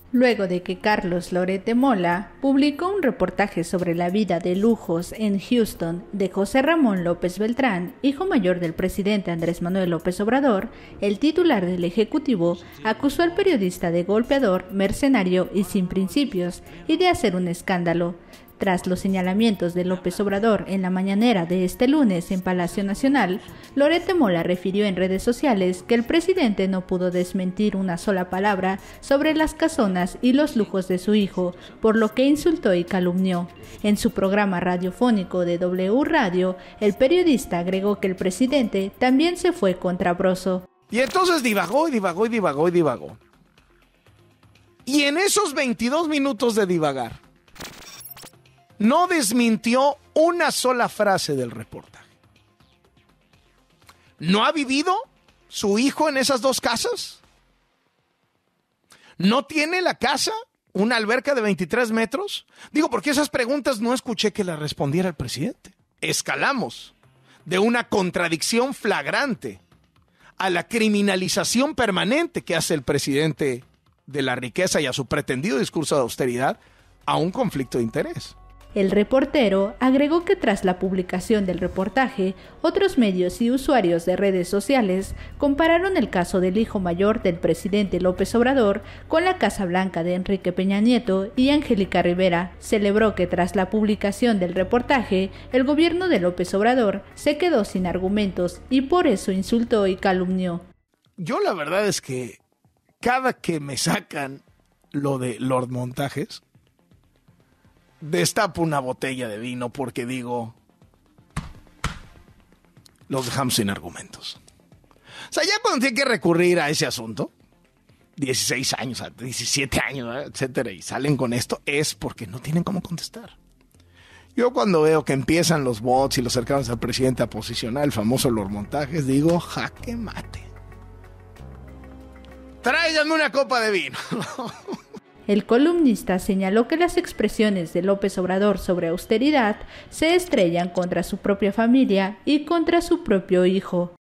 Luego de que Carlos Loret de Mola publicó un reportaje sobre la vida de lujos en Houston de José Ramón López Beltrán, hijo mayor del presidente Andrés Manuel López Obrador, el titular del Ejecutivo acusó al periodista de golpeador, mercenario y sin principios, y de hacer un escándalo. Tras los señalamientos de López Obrador en la mañanera de este lunes en Palacio Nacional, Loret de Mola refirió en redes sociales que el presidente no pudo desmentir una sola palabra sobre las casonas y los lujos de su hijo, por lo que insultó y calumnió. En su programa radiofónico de W Radio, el periodista agregó que el presidente también se fue contra Broso. Y entonces divagó. Y en esos 22 minutos de divagar, no desmintió una sola frase del reportaje. ¿No ha vivido su hijo en esas dos casas? ¿No tiene la casa una alberca de 23 metros? Digo, porque esas preguntas no escuché que las respondiera el presidente. Escalamos de una contradicción flagrante a la criminalización permanente que hace el presidente de la riqueza y a su pretendido discurso de austeridad a un conflicto de interés. El reportero agregó que tras la publicación del reportaje, otros medios y usuarios de redes sociales compararon el caso del hijo mayor del presidente López Obrador con la Casa Blanca de Enrique Peña Nieto y Angélica Rivera. Celebró que tras la publicación del reportaje, el gobierno de López Obrador se quedó sin argumentos y por eso insultó y calumnió. Yo la verdad es que cada que me sacan lo de Lord Montajes, destapo una botella de vino porque digo, los dejamos sin argumentos. O sea, ya cuando tiene que recurrir a ese asunto, 16 años, 17 años, etcétera, y salen con esto, es porque no tienen cómo contestar. Yo cuando veo que empiezan los bots y los cercanos al presidente a posicionar el famoso Lord Montajes, digo, jaque mate. Tráiganme una copa de vino. El columnista señaló que las expresiones de López Obrador sobre austeridad se estrellan contra su propia familia y contra su propio hijo.